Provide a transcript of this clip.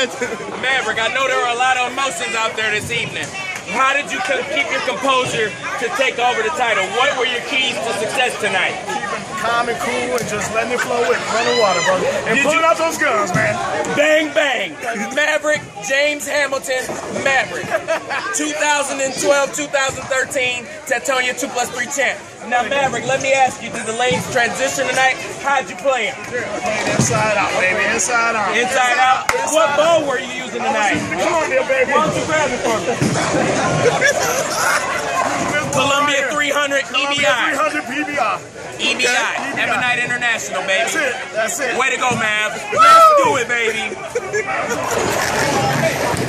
good. Maverick, I know there are a lot of emotions out there this evening. How did you keep your composure to take over the title? What were your keys to success tonight? Keeping calm and cool and just letting it flow with running water, brother. And pulling out those guns, man. Bang, bang. Maverick, James Hamilton, Maverick. 2012, 2013, Tatonia 2+3 champ. Now, Maverick, let me ask you, did the lanes transition tonight? How'd you play him? Playing inside out, baby. Inside out. Inside out? What bow were you using tonight? Columbia, baby. Why don't you grab it for me? Columbia 300 EBI. 300 PBI. EBI. Ebonite International, baby. That's it. That's it. Way to go, Mav. Let's do it, baby.